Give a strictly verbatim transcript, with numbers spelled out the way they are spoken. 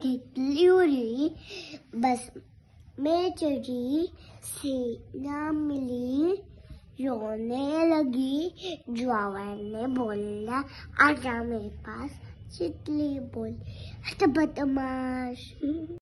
तितली उड़ी, बस में चढ़ी, सीना मिली, रोने लगी। ड्राइवर ने बोला, आजा मेरे पास। तितली बोली, बदमाश।